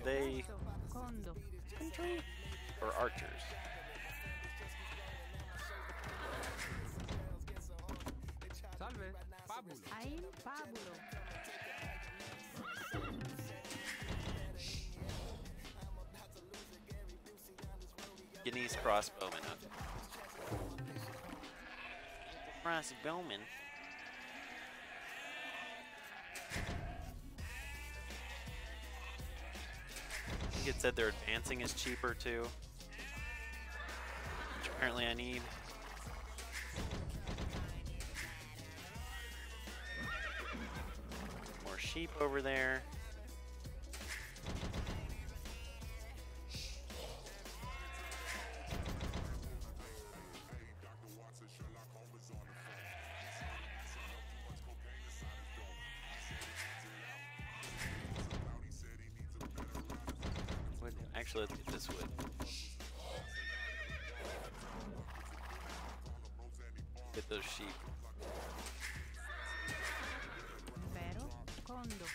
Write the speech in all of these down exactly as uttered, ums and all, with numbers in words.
they infantry or archers? Salve, Pabulo. Ein Pabulo. Guineas crossbowman up. Crossbowman. I think it said their advancing is cheaper too, which apparently I need. More sheep over there. Wood. Actually, let's get this wood. Get those sheep. Pero Condo.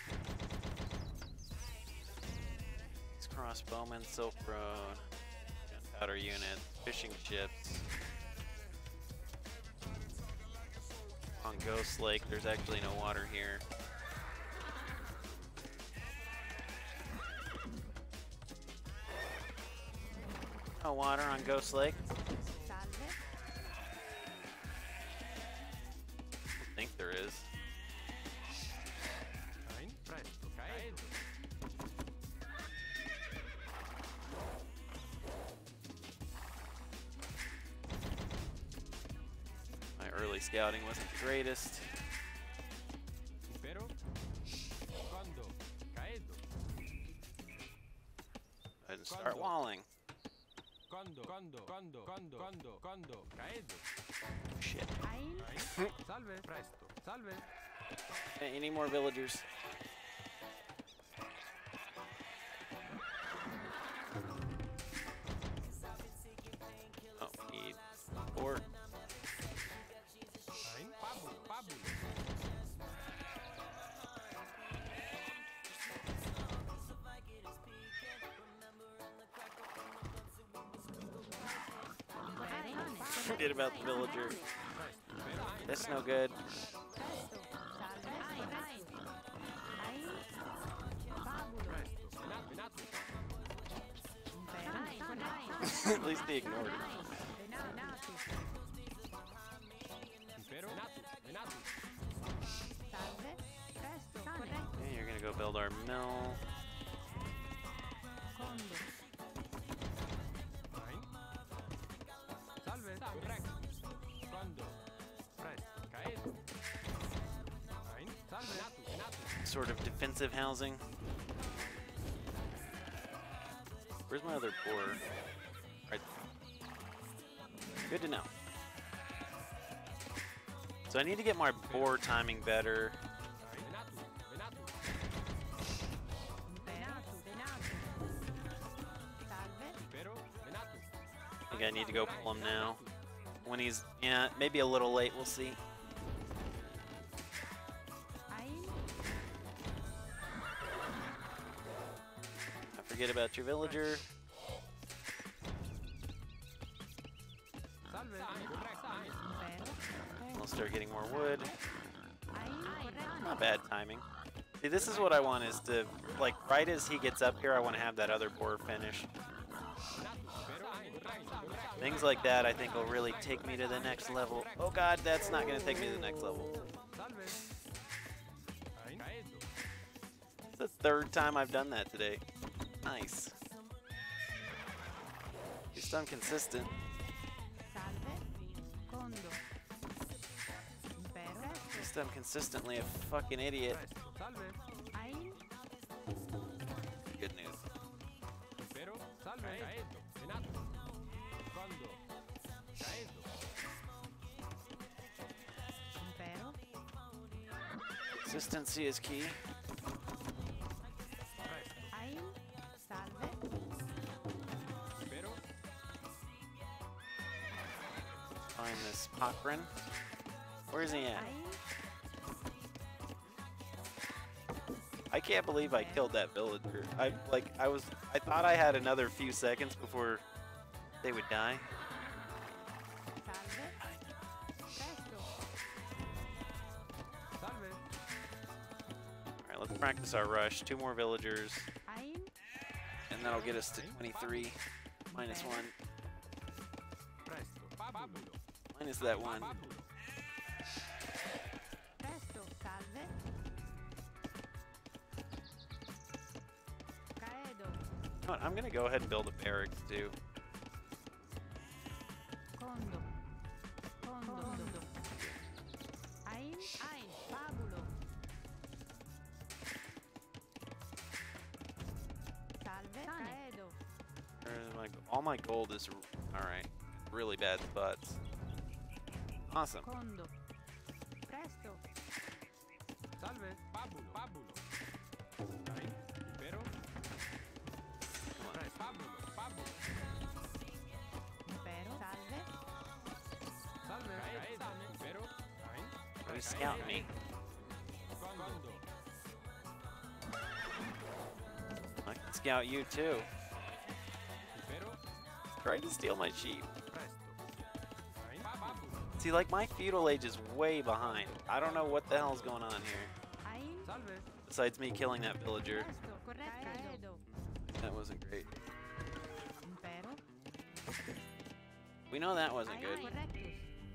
These crossbowmen, Silk Road, gunpowder units, fishing ships. On Ghost Lake, there's actually no water here. No water on Ghost Lake. Salve. I think there is. Ein, presto, caedo. My early scouting wasn't the greatest. Pero, quando, caedo. I didn't start walling. Quando, quando, quando, quando, quando, quando, caedo. Shit. Ein Ein, salve, presto, salve. Hey, any more villagers? Oh, need four. Ein, Pabulo, Pabulo. Forget about the villager. That's no good. Presto. Salve. Ein. Ein. Ein Pabulo. Presto, venato, venato. Pero Ein. Ein. At least they ignored it. Venato. Pero, venato, venato. Salve. Presto. Corretto. Okay, you're gonna go build our mill. Condo. Ein. Salve, corretto. Quando, presto, caedo. Ein, salve, venato, venato. Sort of defensive housing. Where's my other boar? Right. Good to know. So I need to get my boar timing better. Ein, venato, venato. Venato. Venato. Salve. Pero, venato. I think I need to go pull him now. When he's, yeah, maybe a little late, we'll see. Ein. I forget about your villager. Salve, corretto, ein. Pero. We'll start getting more wood. Ein. Corretto. Not bad timing. See, this is what I want is to, like, right as he gets up here, I want to have that other boar finish. Pero, ein, corretto, corretto. Things like that I think will really take me to the next level. Oh god, that's not going to take me to the next level. Salve. Ein, caedo. It's the third time I've done that today. Nice. At least I'm consistent. Salve. Condo. Pero. At least I'm consistently a fucking idiot. Presto, salve. Ein. Good news. Pero, salve, caedo, venato. Quando, caedo. Pero. Consistency is key. Presto, Ein. Salve. pero, Find this Poprin. Where is he at? Ein. I can't believe I killed that villager. I like I was I thought I had another few seconds before they would die. Salve. Presto. Salve. Alright, let's practice our rush. Two more villagers. Ein. And that'll get us to twenty-three. Minus one. Presto. Fabulo. Minus that one. Fabulo. Presto. Salve. Caedo. You know what, I'm gonna go ahead and build a barracks too. Condo. Condo. Condo. Ein. Ein. Fabulo. Salve. Caedo. Where's my, all my gold is alright. Really bad spots. Awesome. Condo. Presto. Salve. Fabulo. Fabulo. Ein. Impero. Presto. Fabulo. Fabulo. Impero. Salve. Salve. Caedo. Impero. Ein. Who's scouting me? Condo. I can scout you too. Impero. Trying to steal my sheep. Presto. Ein. Fabulo. See, like my feudal age is way behind. I don't know what the hell's going on here. Ein. Salve. Besides me killing that villager. Presto. Corretto. Caedo. That wasn't great. Impero. We know that wasn't good. Correctus.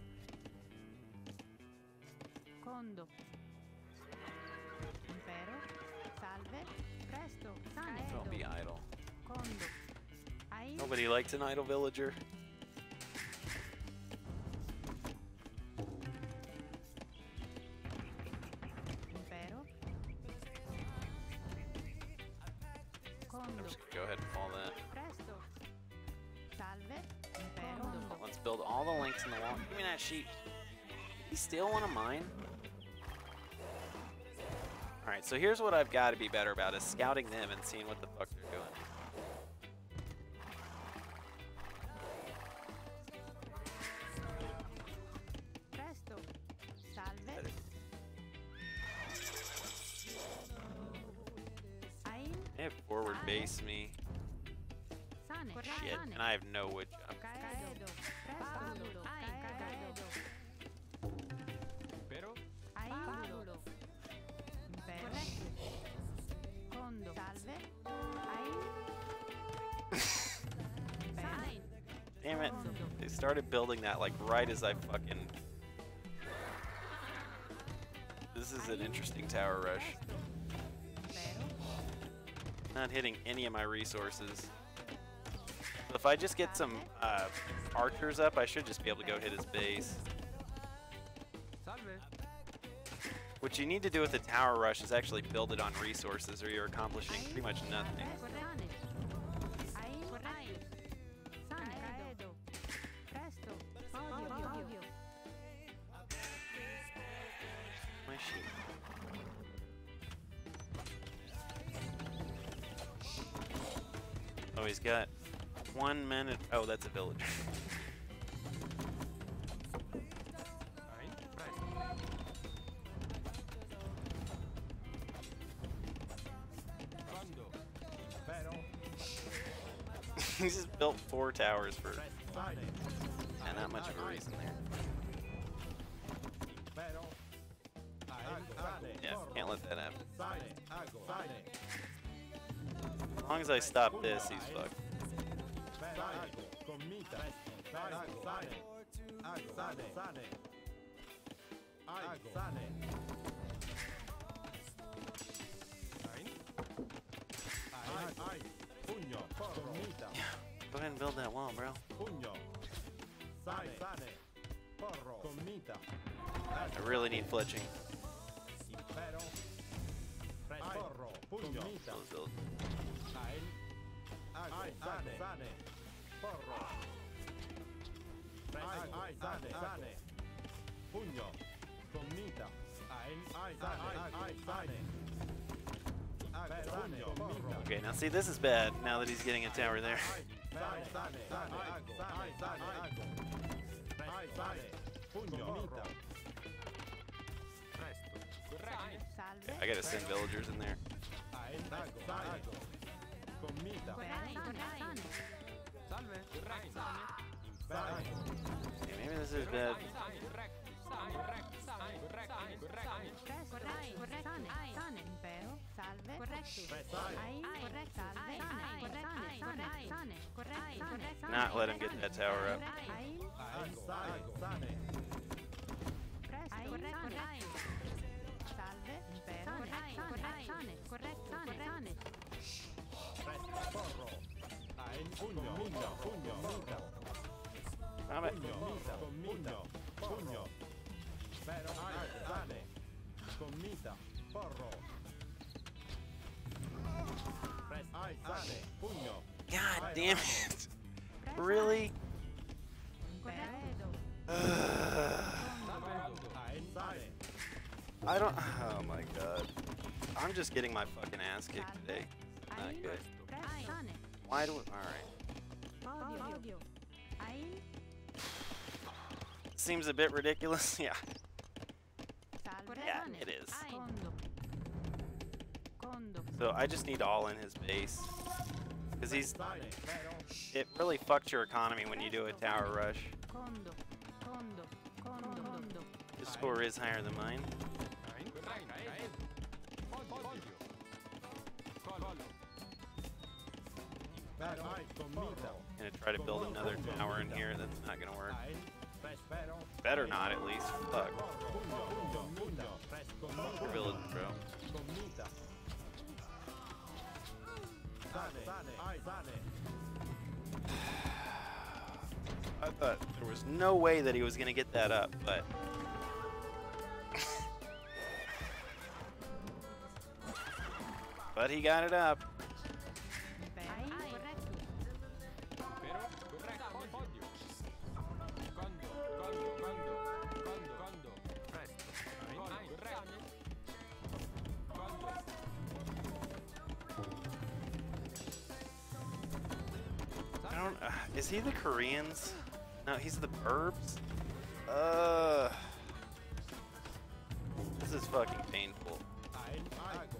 Condo. Impero. Salve. Presto. Sane. Don't be idle. Condo. Ein. Nobody likes an idle villager. Impero. I'm Condo. just gonna go ahead and fall that. Presto. Salve. Impero. Let's build all the links in the wall. Give me that sheep. You steal one of mine? Alright, so here's what I've got to be better about is scouting them and seeing what the fuck they're doing. Presto. Salve. Ein. They have forward base me. Sane. Shit, Sane. and I have no wood chop. Caedo. Presto. Ein. Caedo. Impero. Ein. Fabulo. Impero. Condo. Salve. Ein. Ein. Damn it. They started building that like right as I fucking... This is an interesting tower rush. Impero. Not hitting any of my resources. So if I just get some uh, archers up, I should just be able to go hit his base. Salve. What you need to do with the tower rush is actually build it on resources or you're accomplishing pretty much nothing. Sane. Ein. Corretto. Sane. Caedo. Presto. Ovvio. Ovvio. My sheep. Oh, he's got one minute. Oh, that's a villager. Ein. Presto. Condo. Impero. He just built four towers for Sane. and not much of a reason there. Impero. Ein. Yeah, can't let that happen. Sane. Ago. Sane. As long as I stop this, he's fucked. Commita. Ago. Sane. Ago. Sane. Sane. Ago. Sane. Ein. Ein. Ein. Pugno. Commita. Go ahead and build that wall, bro. Pugno. Sane. Sane. Porro. Commita. I really need fletching. Impero. Porro. Pugno. Build, build. Ein. Ago. Sane. Sane. Porro. Ein. Ein. Sane. Sane. Pugno. Commita. Ein. Ein. Sane. Ein. Sane. Ago. Pugno. Porro. Okay, now see, this is bad now that he's getting a tower there. Sane. Sane. Sane. Ago. Sane. Sane. Ago. Ein. Sane. Pugno. Presto. Corretto. Salve. I gotta send villagers in there. Ein, ago, ago. Commita. Sane, sane. Salve, correct, sane. Impero. Okay, maybe this is bad. Sane, correct, sane, correct, sane, correct, sane, correct, sane. Presto, corretto, sane, sane. Impero, salve, corretto. Presto. Ai, corretto, salve, sane, corretto, sane, sane, corretto, sane. Not let him get that tower up. Ai, Ein, ago, sane. presto, corretto. Salve, impero, corretto, sane, corretto, sane, sane. Presto, porro. Ein, pugno, pugno, pugno, mita. Vabbè. Pugno, mita, pugno, pugno. Impero, ago, sane. Commita, porro. Presto, ai, sane, pugno. God damn it. Really? Corretto. Ein, sane. I don't. Oh my god. I'm just getting my fucking ass kicked today. Not Ai, good. presto, sane. Why do we. Alright. Odio, odio. Ai, Seems a bit ridiculous. Yeah. salve, Yeah, sane. it is. Condo. Condo. So I just need all in his base. Because he's. Sane, impero. It really fucks your economy when you do a tower rush. Condo. Condo. Condo. Condo. His score is higher than mine. Ein, correct, ein. Podio. Collo. Impero, ai, commita. Gonna try to build another tower in here. That's not gonna work. Ein, prespero. Better not, at least. Fuck. Pugno, pugno, pugno. Presto, Poor village, bro. commita. Sane, sane, ai, sane. I thought there was no way that he was gonna get that up, but. But he got it up. Ai, corretto. Pero, correct, podio. Condo, condo, condo, condo, condo. Presto. Ein, correct. Condo. I don't. Uh, is he the Koreans? No, he's the Burbs. Uh. This is fucking painful. Ein, ago.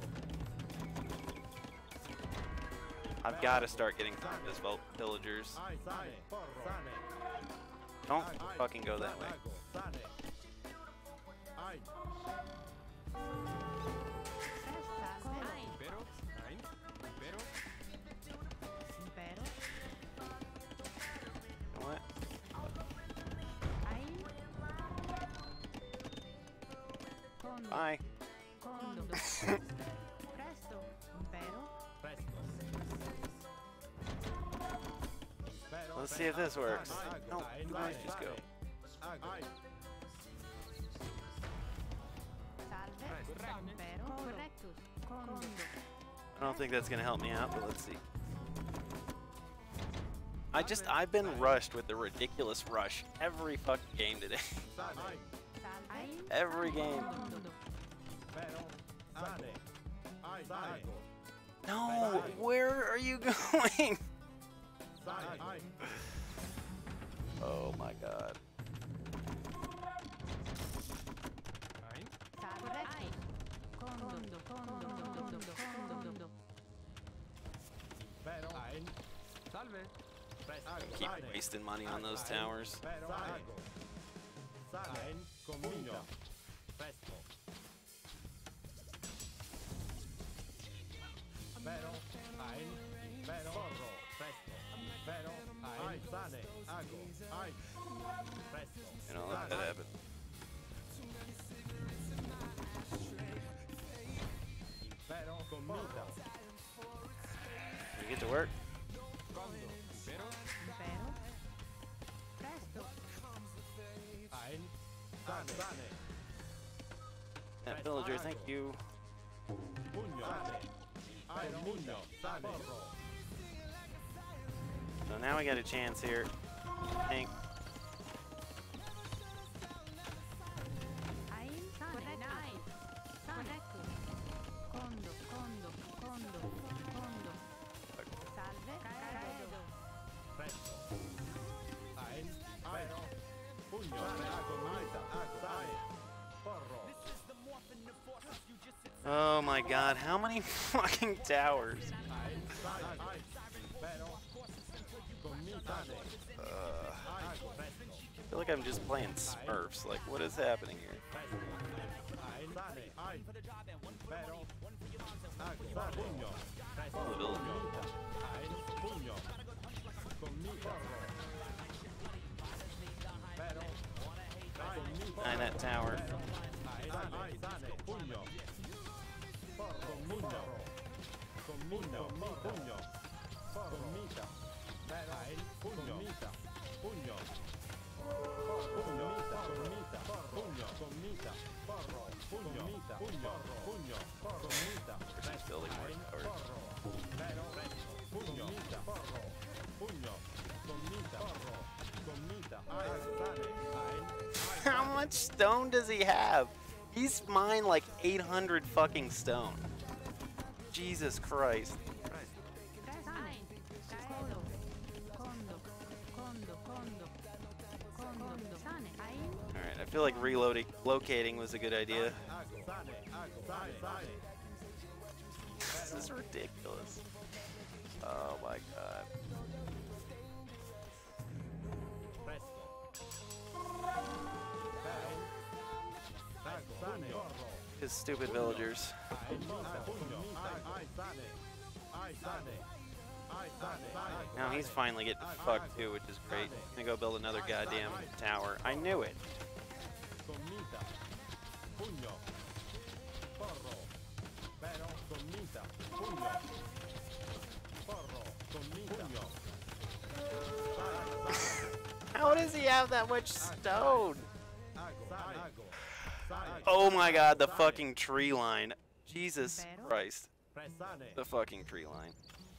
I've got to start getting through his vil- villagers. Ai, sane, porro. Sane. Don't Ai, fucking go that way. ago, sane. Ai, Salve. Ai, Pero, ein, pero, impero. You know what? Ai. Condo. Bye. Condo. Presto. Impero. presto. Impero, Let's see if this works. Sane, No, ai, let's sane, just go. Ago. Ai, Salve. Impero. Correctus. Condo. I don't think that's gonna help me out, but let's see. I just I've been rushed with the ridiculous rush every fucking game today. sane. Ai, Salve. Every game. Condo. impero, sane. Ai, sane. No, where are you going? Sane, ai. Oh my god. ein, Salve. Ai. Condo. Condo. Condo. Condo. Impero, ein. salve. Presto, Keep sane. wasting money on those towers. Impero, ago. Sane, commita. Presto. Impero, ein. Impero, porro. Presto. Impero, ein. Sane, ago. Ai. Presto. You know, let that happen. Impero, commita. You get to work? Condo, pero, Impero. Presto. Ein. Sane, sane. That villager, thank you. Pugno. Sane. Ai, pugno. Sane. Porro. So now we got a chance here. Tank. Ai. Sane. Ai. Corretto. Condo. Condo. Condo. Condo. Salve. Caedo. Presto. Ein. Impero. Pugno. Sane, ago. Commita. Ago. Ai. Porro. Oh my god, how many fucking towers? Uh, I feel like I'm just playing Smurfs. Like, what is happening here? Oh, the village. Nine that tower. She's building more towers. How much stone does he have? He's mined like eight hundred fucking stone. Jesus Christ. Alright, I feel like reloading, locating was a good idea. This is ridiculous. Oh my god. His stupid villagers. Now he's finally getting fucked too, which is great. I'm gonna go build another goddamn tower. I knew it. How does he have that much stone? Oh my god, the fucking tree line. Jesus Christ. The fucking tree line.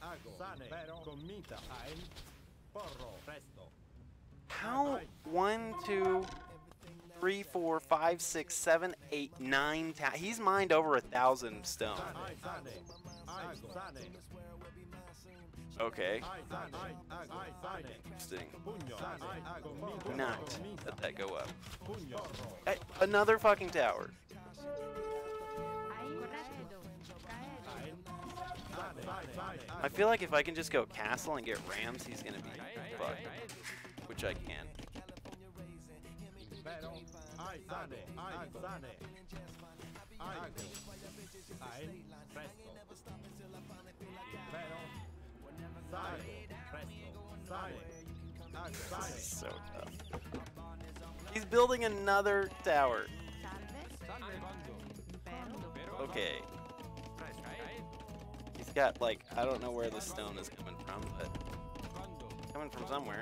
How? One, two, three, four, five, six, seven, eight, nine. Ta he's mined over a thousand stone. Okay. Interesting. Do not let that go up. Hey, another fucking tower. I feel like if I can just go castle and get rams, he's gonna be fucked. Which I can. This is so tough. He's building another tower. Okay. He's got like, I don't know where the stone is coming from, but it's coming from somewhere.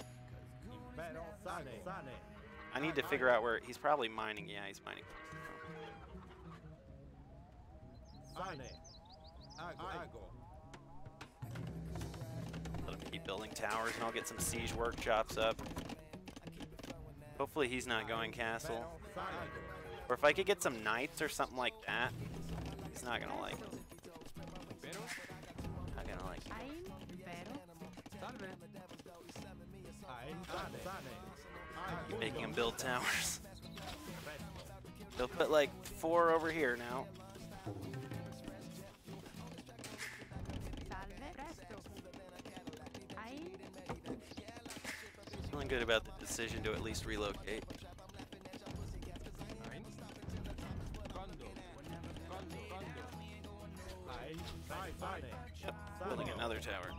I need to figure out where he's probably mining. Yeah, he's mining. Let him keep building towers and I'll get some siege workshops up. Hopefully he's not going castle. Or if I could get some knights or something like that, he's not gonna like it. Not gonna like it. Keep making him build towers. They'll put like four over here now. Feeling good about the decision to at least relocate. Yep, building another tower.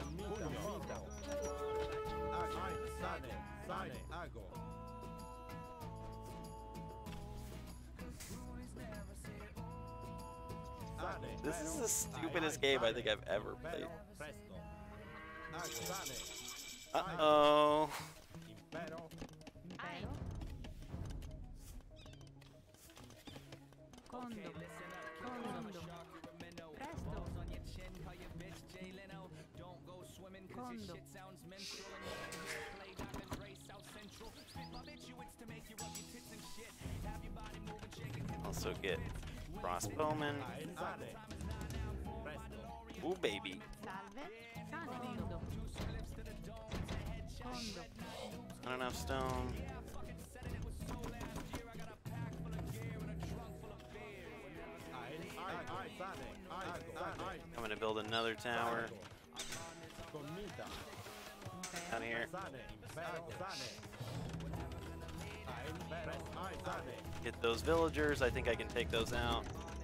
This is the stupidest game I think I've ever played. Uh-oh. Also get crossbowmen. Ooh, baby. Not enough stone. gonna build another tower Comita. down here. Sane. Impero. Sane. Ein. Impero. Ein. Sane. Get those villagers. I think I can take those out.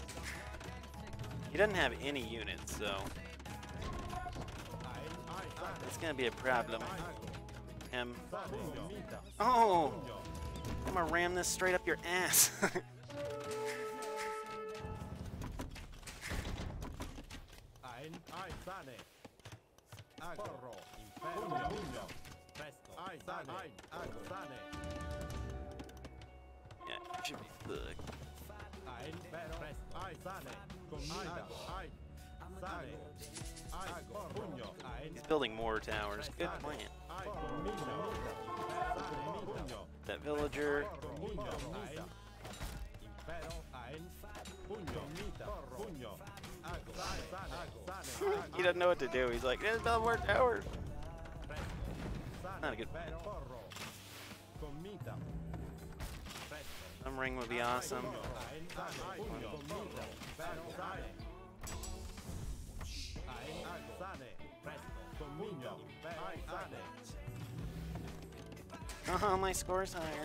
He doesn't have any units, so it's gonna be a problem. Him. Oh, I'm gonna ram this straight up your ass. Ein. Ein. Sane. Porro. Impero. Pugno. Presto. Ein. Sane. Ein. Ago. Sane. Yeah, should be good. Ein. Impero. Presto. Ein. Sane. Comita. Ein. Sane. Ein. Pugno. Ein. He's building more towers. Good plan. Ein. Comita. Sane. Pugno. That villager. Pugno. Ein. Impero. Ein. Pugno. Mita. Pugno. Ago. Sane. Sane. Sane. He doesn't know what to do. He's like, let's build more towers. Not a good plan. Some ring would be awesome. Oh, my score's higher.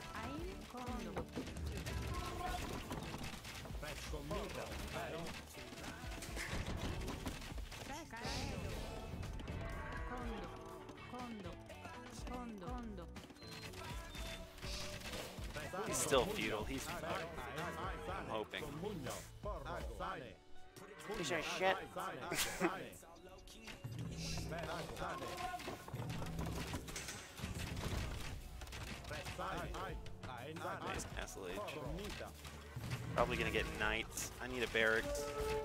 He's still feudal. He's fucked. I'm hoping. Piece of shit. Nice castle age. Probably gonna get knights. I need a barracks.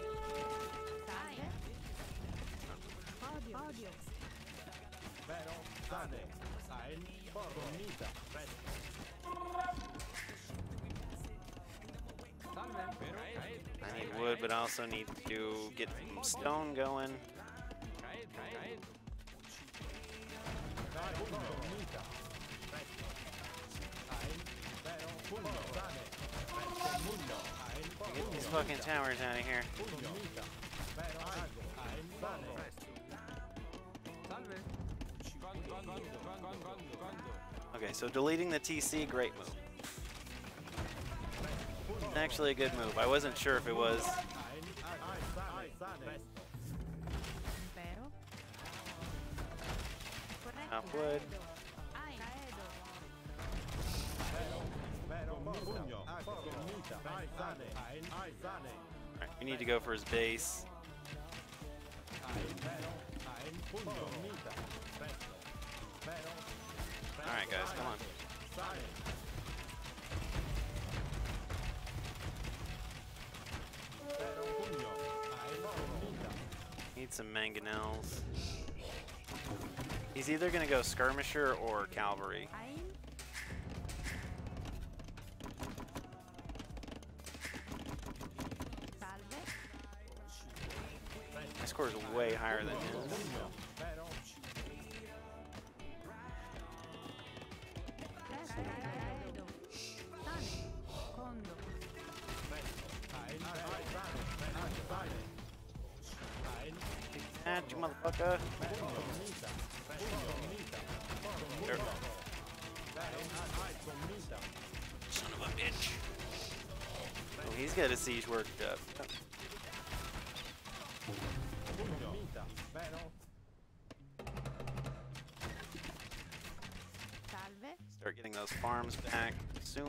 I need wood, but I also need to get some stone going. Get these fucking towers out of here. Okay, so deleting the T C, great move. Actually a good move. I wasn't sure if it was. Not wood. Alright, we need to go for his base. Alright guys, come on. Need some mangonels. He's either gonna go skirmisher or cavalry. My score is way higher than his. Ah, you motherfucker. There. Son of a bitch. Oh, he's got a siege worked up. Start getting those farms back soon.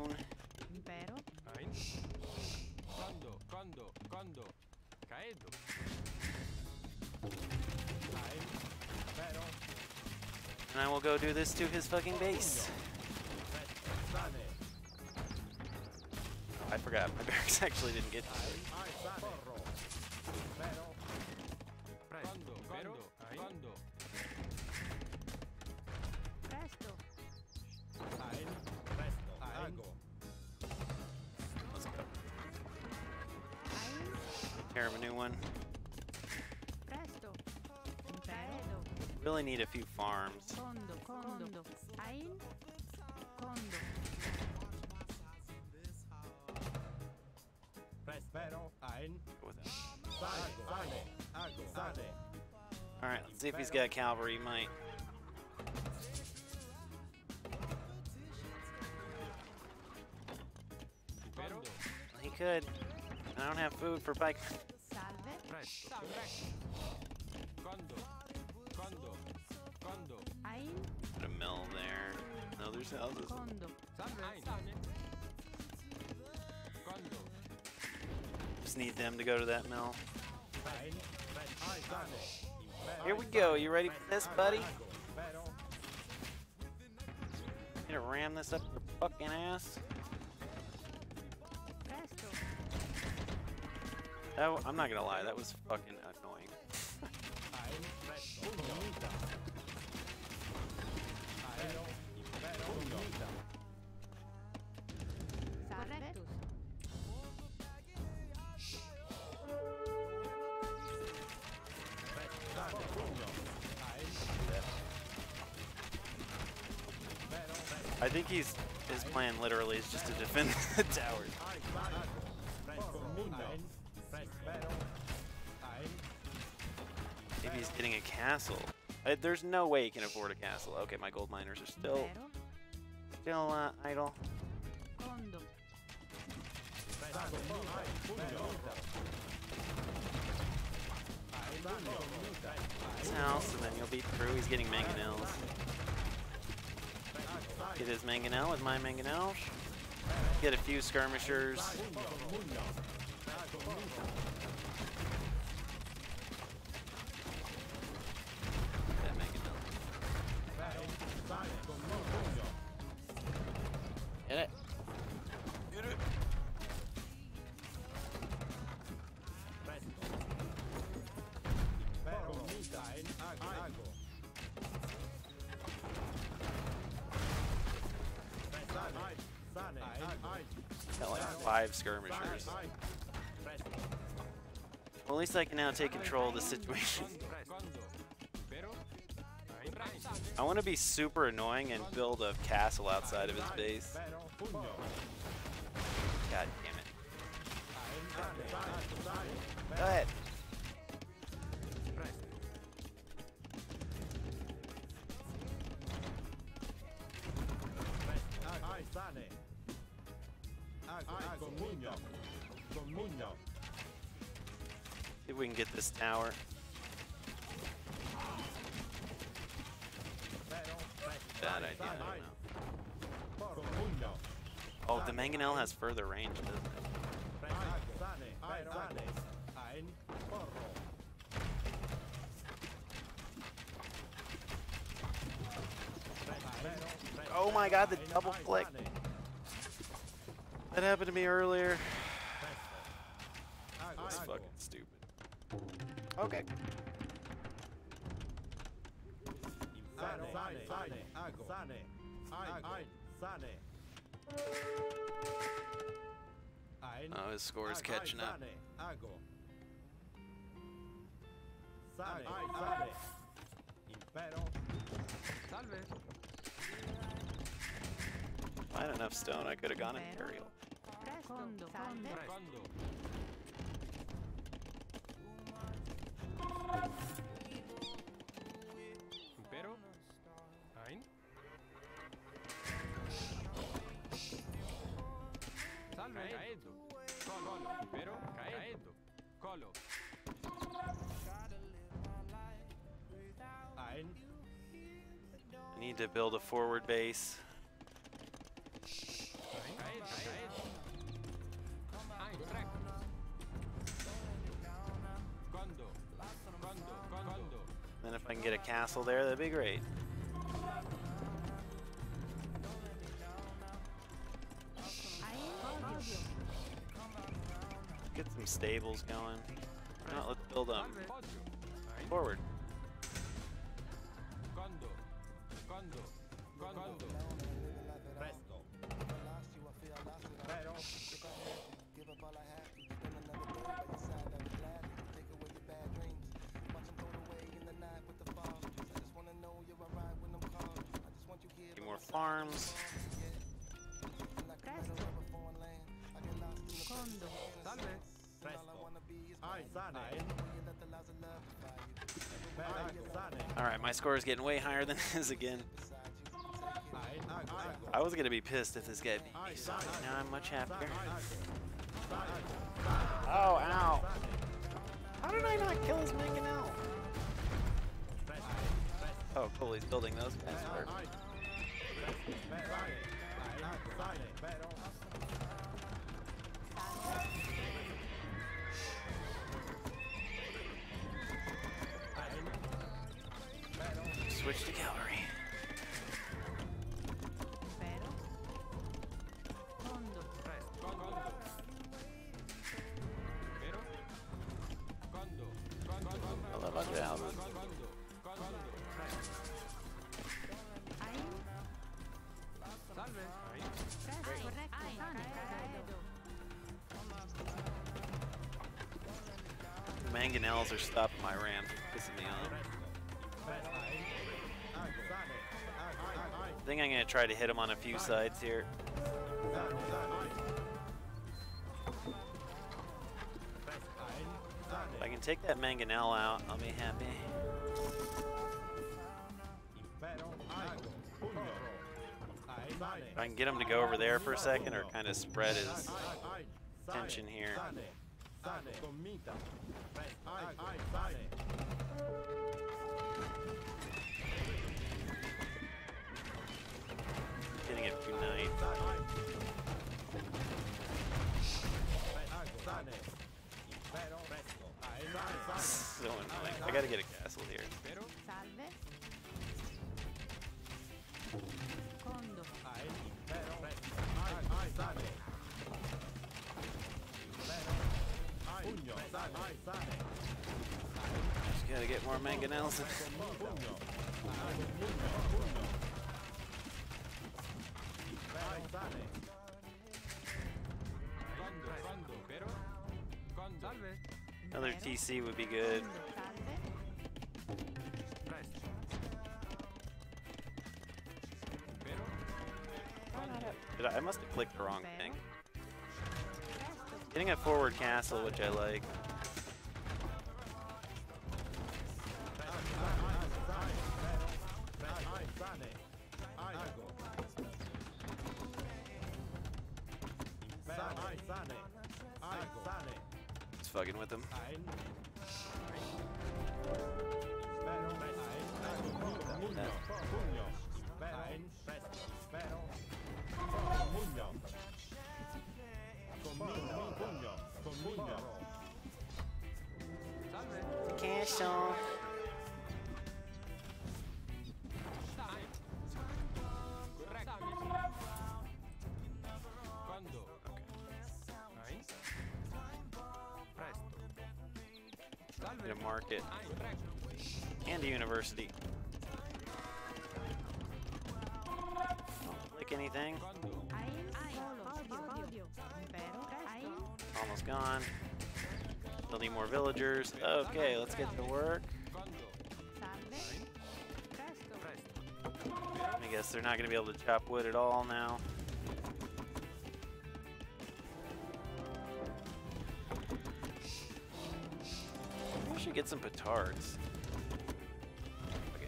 Quando, quando, quando, caedo. And I will go do this to his fucking base. Oh, I forgot, my barracks actually didn't get to it. Quando, quando, quando. Let's go. Tear him a new one. Really need a few farms. Condo, condo, ein, condo. Prospero, ein, Go with that. sane, sane, Ago. Sane. Alright, let's see if he's got cavalry. He might. Impero. He could. I don't have food for pike. Salve. Presto. Salve. Condo. Condo. Condo. Ein. Put a mill there. No, there's houses. Condo. Salve. Sane. Condo. Just need them to go to that mill. Ein. Ai, sane. Impero. Here we go. You ready for this, buddy? Ago. Impero. You gonna ram this up your fucking ass? Presto. That, w- I'm not gonna lie, that was fucking annoying. Ein. Presto. Unita. Aero. Impero. Unita. Correctus. Sane. Pugno. Ein. Impero. I think he's his plan literally is just to defend the towers. Ai, sane. Presto. Mundo. Ein. Impero. Ein. Maybe he's getting a castle. Uh, there's no way he can afford a castle. Okay, my gold miners are still Impero. still uh, idle. Condo. Presto. Ai. Pugno. Ai, pugno. His house, and then you'll beat through. He's getting mangonels. Get his mangonel with my mangonels. Get a few skirmishers. That mangonel. Get it. Get it. Got like five skirmishers. Well, at least I can now take control of the situation. Condo. Impero. Ein. Sane. I want to be super annoying and build a castle outside of his base. God damn it. Go ahead. See if we can get this tower. Bad idea, I don't know. Oh, the mangonel has further range, doesn't it? Oh my god, the double click. That happened to me earlier. That's fucking stupid. Okay. Oh, his score is catching up. Salve. If I had enough stone, I could have gone Imperial. Presto. Salve. Condo. Impero. Ein. Salve. Caedo. Colo. Impero. Caedo. Colo. I need to build a forward base. Caedo. Caedo. Ein. Rec. Condo. Condo. Condo. Then if I can get a castle there, that'd be great. Ein. Odio. Get some stables going. No, let's build them Salve. Ein. forward. Condo. Condo. Condo. Few more farms. Presto. Condo. Salve. Ai, sane. Alright, my score is getting way higher than his again. I was gonna be pissed if this guy beat me, so now I'm much happier. Oh, ow! How did I not kill his mangonel? Oh, cool, he's building those guys first. Switch to cavalry. I love other houses. Mangonels are stopping my ram, pissing me off. I think I'm gonna try to hit him on a few sides here. If I can take that mangonel out, I'll be happy. If I can get him to go over there for a second, or kind of spread his tension here. Getting it tonight. So annoying. I gotta get a castle here. Just gotta get more mangonels. Another T C would be good. Did I, I must have clicked the wrong thing. Getting a forward castle, which I like. Just fucking with him. Castle. Need a market and a university. Don't click anything. Almost gone. Still need more villagers. Okay, let's get to work. I guess they're not going to be able to chop wood at all now. I should get some petards. Okay.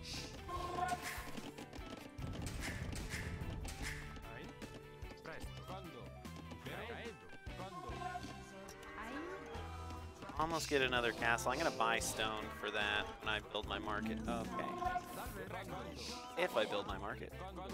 Almost get another castle. I'm gonna buy stone for that when I build my market. Okay. If I build my market.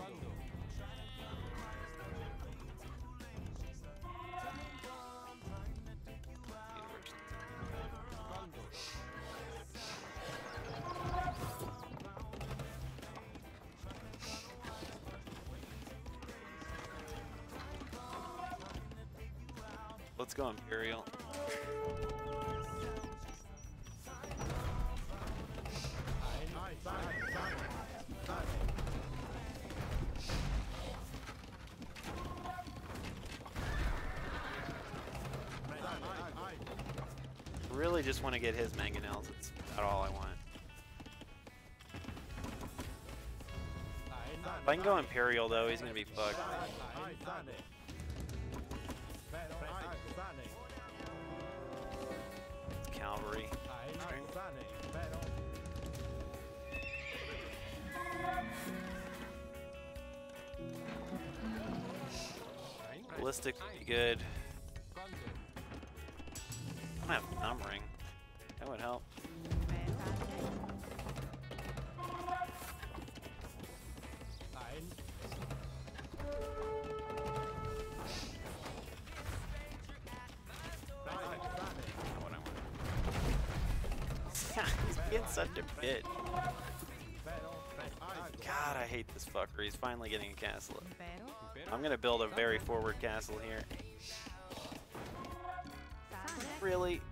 Let's go Imperial. Really just want to get his mangonels. That's about all I want. If I can go Imperial though, he's gonna be fucked. It's cavalry. Sane, pero. Ballistic would be good. I'm gonna have numbering. That would help. Ein. He's being such a bitch. God, I hate this fucker. He's finally getting a castle up. I'm gonna build a very forward castle here. Really?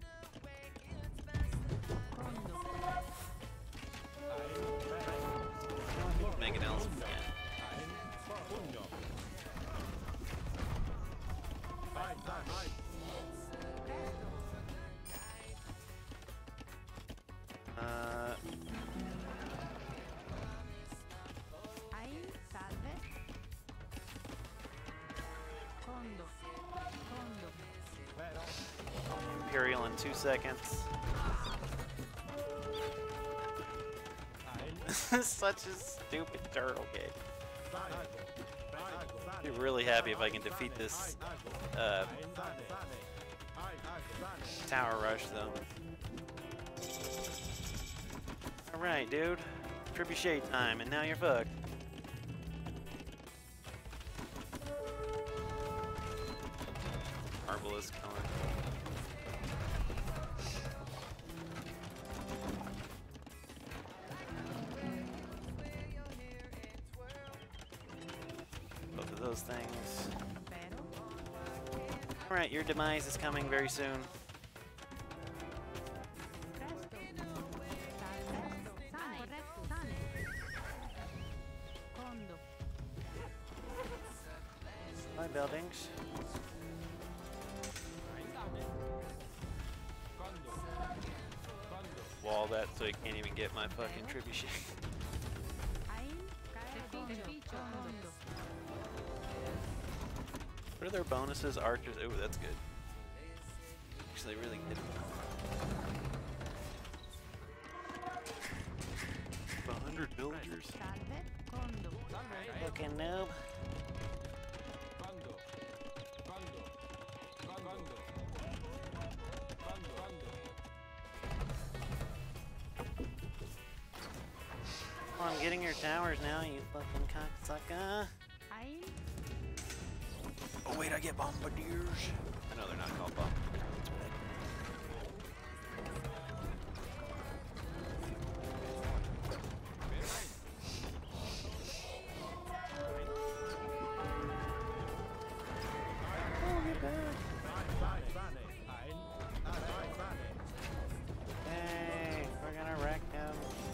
Make an else again. Uh, Imperial in two seconds. Such a stupid turtle game. I'd be really happy if I can defeat this uh, tower rush, though. Alright, dude. Trebuchet time, and now you're fucked. Marvelous coming. Both of those things. Alright, your demise is coming very soon. My buildings. Wall that so he can't even get my fucking trebuchet. What are their bonuses? Archers. Ooh, that's good. Actually, really good. A hundred villagers. Fucking noob. Come on, getting your towers now, you fucking cocksucker. Oh wait, I get bombardiers. I know they're not called bombardiers. Hey, we're gonna wreck him.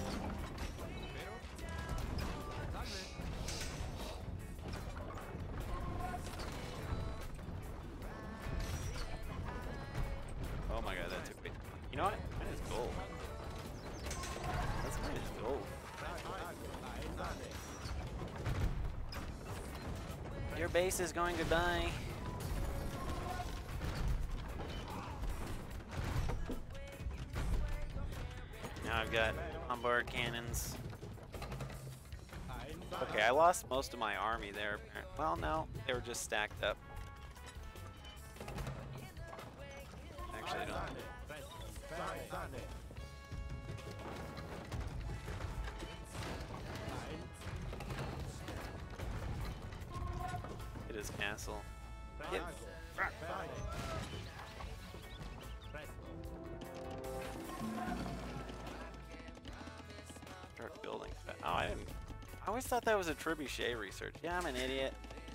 Oh my god, that took me. You know what? Mine is gold. That's mine is gold. Your base is going goodbye. Now I've got bombard cannons. Okay, I lost most of my army there. Well, no, they were just stacked up. Actually, I don't. It is castle. Get Start building. Oh, I didn't. I always thought that was a trebuchet research. Yeah, I'm an idiot.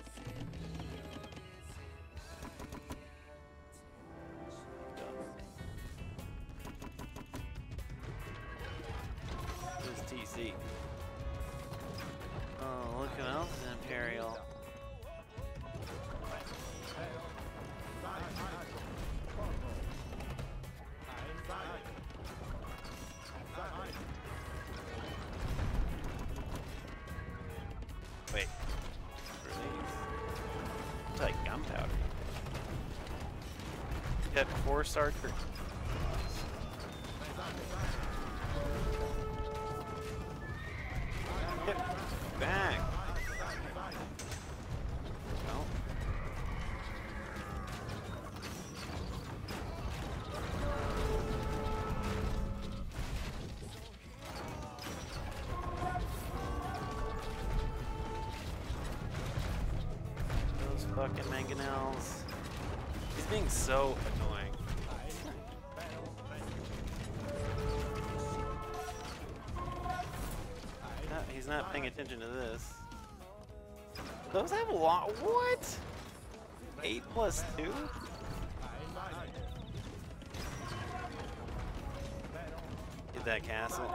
This is T C. Oh, look who else is Imperial. Wait. Really? It's like gunpowder. Got four star. Get back. No. Those fucking mangonels. He's being so annoying. No, he's not paying attention to this. Those have a lot. What? Eight plus two? Get that castle.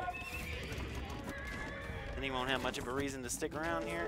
And he won't have much of a reason to stick around here.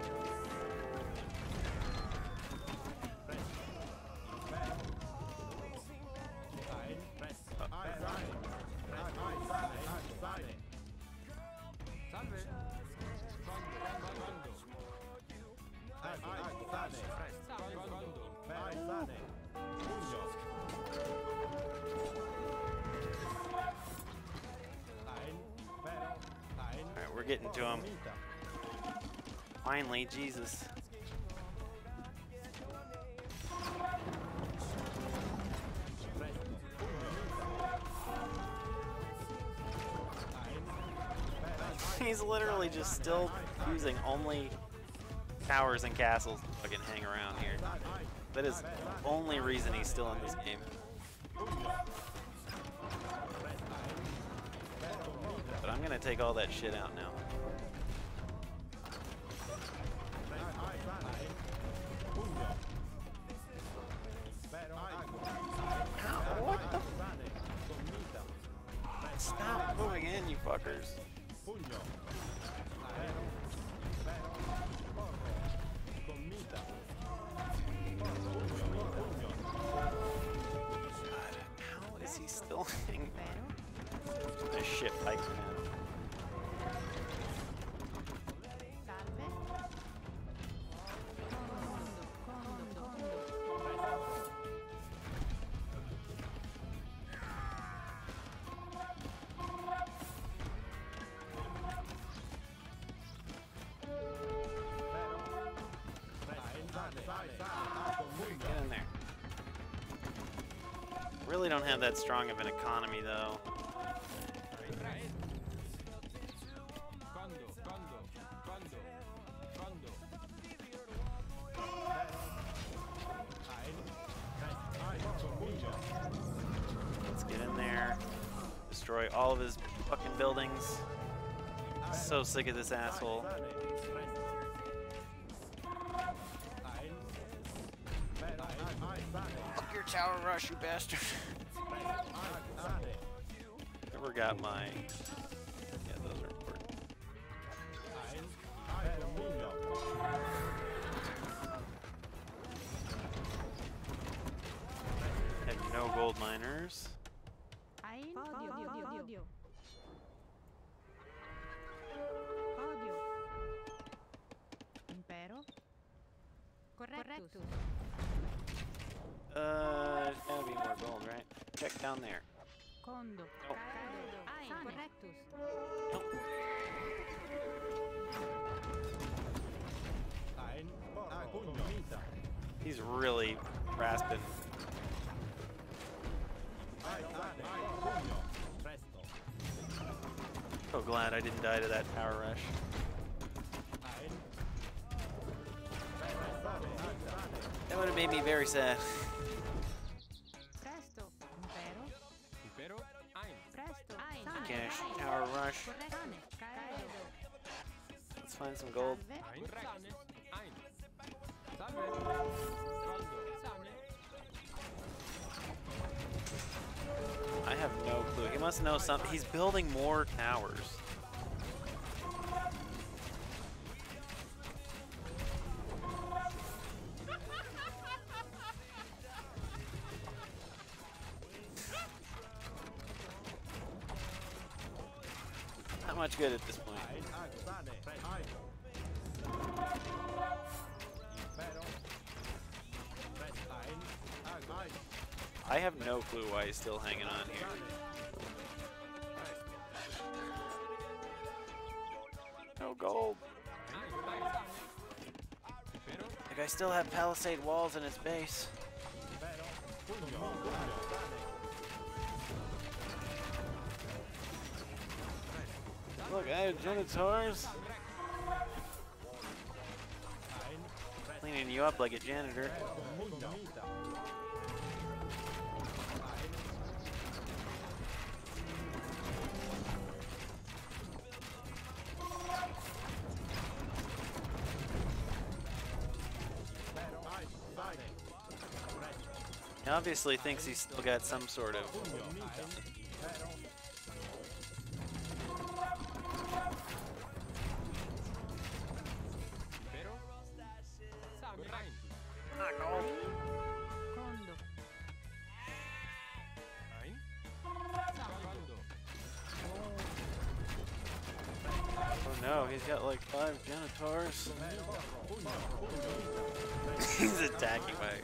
Alright, we're getting to him. Finally, Jesus. He's literally just still using only towers and castles to fucking hang around here. That is the only reason he's still in this game. But I'm gonna take all that shit out now. Ow, what the? Stop moving in, you fuckers. How is he still hanging? A shit pike for him. Get in there. Really don't have that strong of an economy though. Let's get in there. Destroy all of his fucking buildings. So sick of this asshole. Fuck your tower rush, you bastard. Never got my... Yeah, those are important. Have no gold miners. Ein Podio. Podio. Podio. Impero. Correctus. Uh, there's gotta be more gold, right? Check down there. Condo. Oh. Ein Correctus. Nope. He's really grasping. So glad I didn't die to that power rush. That would have made me very sad. Presto. Impero. Impero, ein. Presto. Ein. Cash, tower rush. Correctus. Caedo. Let's find some gold. Salve. Ein. Sane, ein. Salve. Quando, sane. I have no clue. He must know something. He's building more towers. Not much good at this point. I have no clue why he's still hanging on here. No gold. Like I still have palisade walls in its base. Look, I have janitors. Cleaning you up like a janitor. He obviously thinks he's still got some sort of Condo. Oh no, he's got like five janitors. He's attacking my...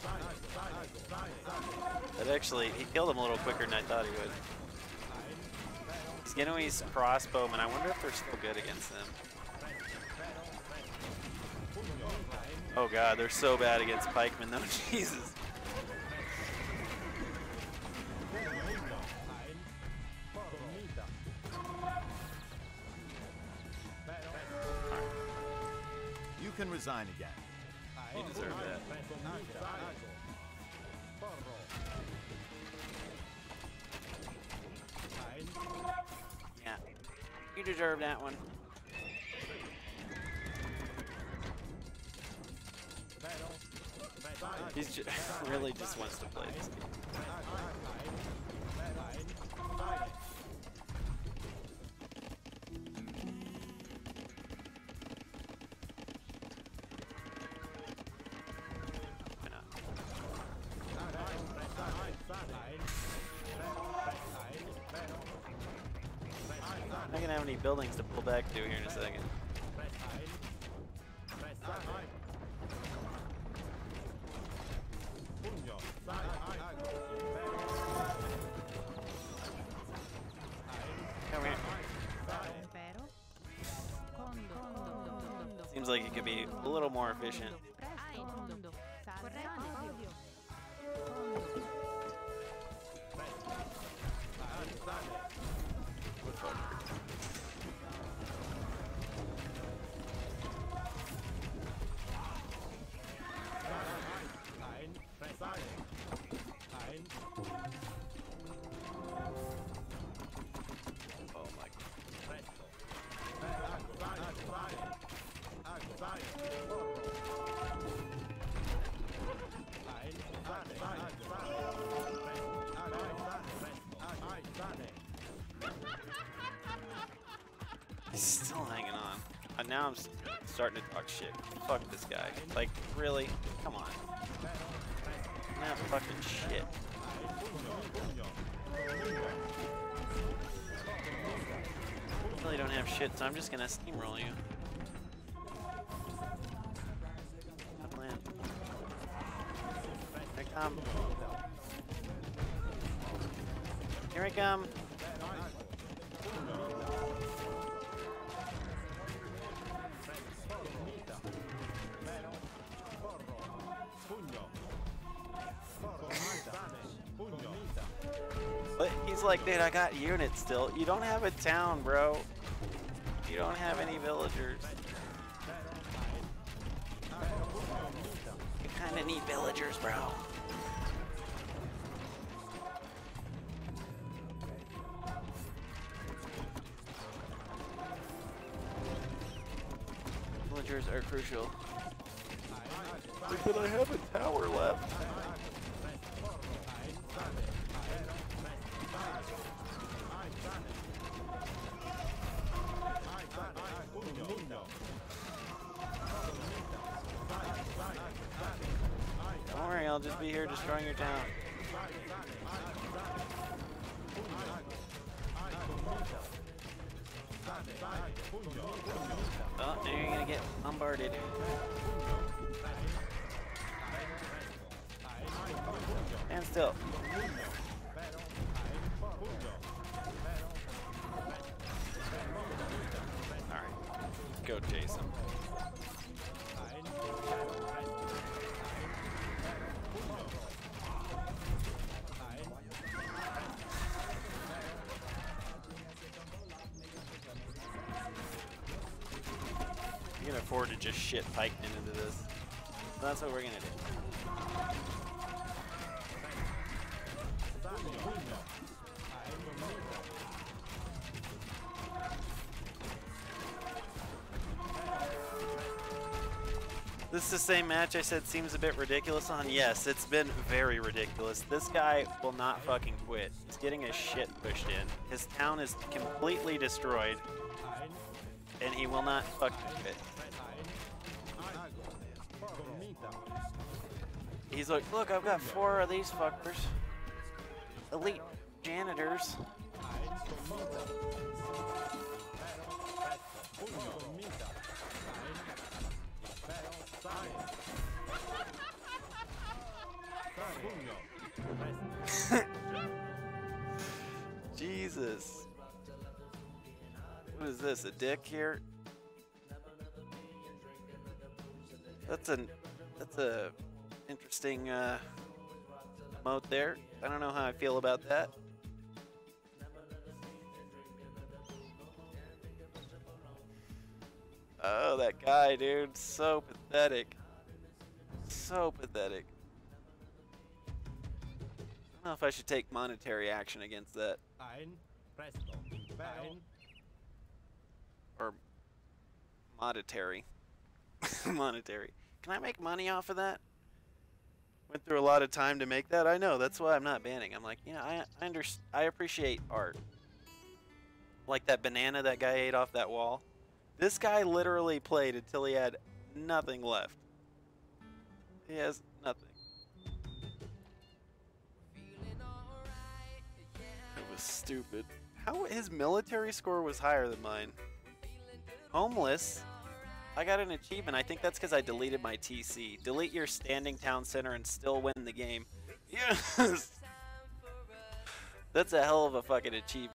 That actually, he killed him a little quicker than I thought he would. He's Genoese crossbowmen. I wonder if they're still good against them. Oh god, they're so bad against pikemen though, Jesus. You can resign again. He deserved that. Yeah, you deserve that one. He's just, really just wants to play this game. Why not? I'm not gonna have any buildings to pull back to here in a second. Come here. Impero. Condo. Condo. Seems like it could be a little more efficient. Presto. Condo. Corretto. Odio. Oh my god. He's still hanging on. And now I'm s- starting to talk shit. Fuck this guy. Like, really? Come on. Not fucking shit. I really don't have shit, so I'm just gonna steamroll you. Good plan. Here I come. Here I come. But he's like, dude, I got units still. You don't have a town, bro. You don't have any villagers. You kind of need villagers, bro. Villagers are crucial. But I have a tower left. Don't worry, I'll just be here destroying your town. Oh, now you're gonna get bombarded. And still. Alright. Go chase him. You can afford to just shit pikemen into this. That's what we're gonna do. This is the same match I said seems a bit ridiculous on. Yes, it's been very ridiculous. This guy will not fucking quit. He's getting his shit pushed in. His town is completely destroyed. And he will not fucking quit. He's like, look, I've got four of these fuckers. Elite janitors. Jesus. What is this, a dick here? That's an that's a interesting uh, emote there. I don't know how I feel about that. Oh, that guy, dude, so pathetic. So pathetic. I don't know if I should take monetary action against that. Or monetary. Monetary. Can I make money off of that? Went through a lot of time to make that. I know, that's why I'm not banning. I'm like, you know, I I, under, I appreciate art. Like that banana that guy ate off that wall. This guy literally played until he had nothing left. He has nothing. It was stupid. How his military score was higher than mine. Homeless. I got an achievement. I think that's because I deleted my T C. Delete your standing town center and still win the game. Yes! That's a hell of a fucking achievement.